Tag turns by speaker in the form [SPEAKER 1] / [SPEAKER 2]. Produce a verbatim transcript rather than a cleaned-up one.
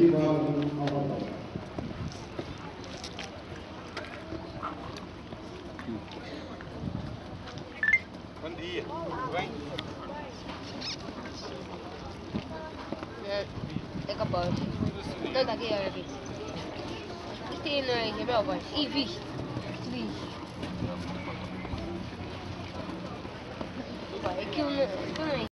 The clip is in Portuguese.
[SPEAKER 1] Bom dia, tudo bem?
[SPEAKER 2] É, é capaz. Não está aqui, olha aqui. Isto aí não é Gabriel, vai. Ih, vixe. Vixe. Vai, aquilo não, aquilo não é.